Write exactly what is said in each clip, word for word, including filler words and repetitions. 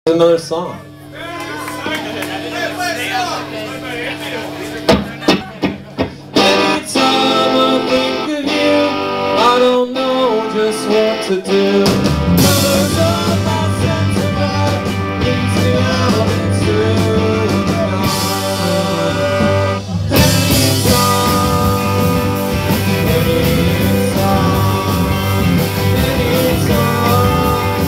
Another song. Anytime I think of you, I don't know just what to do. Colors of my sense of life leads me out into the night. Anytime, anytime, anytime,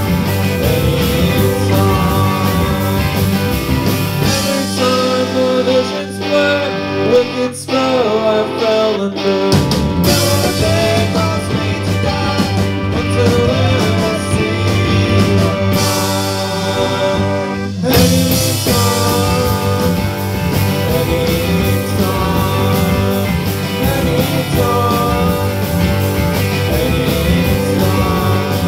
anytime the visions blur, wicked spell I fell under. Never they cause me to die until I see the light. Anytime, anytime, anytime, anytime,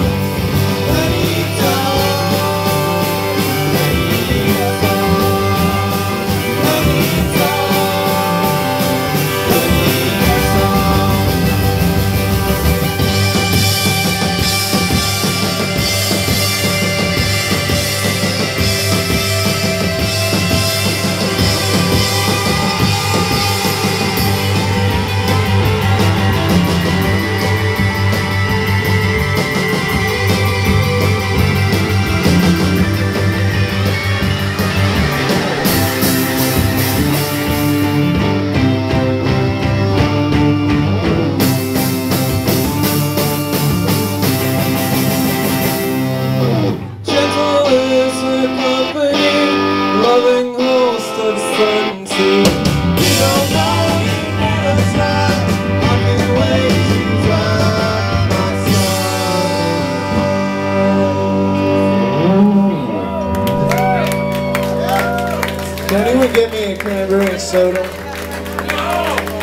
Can anyone get me a cranberry and soda?